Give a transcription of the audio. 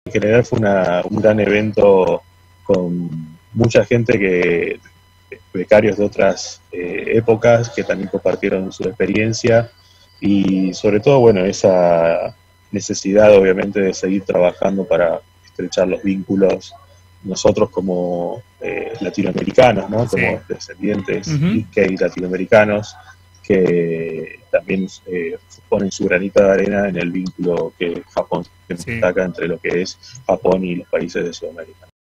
en general fue un gran evento con mucha gente becarios de otras épocas que también compartieron su experiencia y sobre todo, bueno, esa necesidad obviamente de seguir trabajando para estrechar los vínculos nosotros como latinoamericanos, ¿no? Sí. Como descendientes Ujú. Nikkei latinoamericanos que también ponen su granito de arena en el vínculo que Japón se Sí. destaca entre lo que es Japón y los países de Sudamérica.